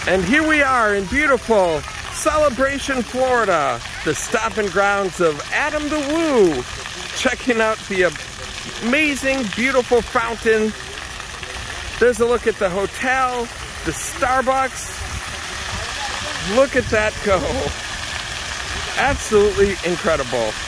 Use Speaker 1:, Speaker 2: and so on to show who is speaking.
Speaker 1: And here we are in beautiful Celebration, Florida, the stomping grounds of Adam the Woo, checking out the amazing, beautiful fountain. There's a look at the hotel, the Starbucks. Look at that go. Absolutely incredible.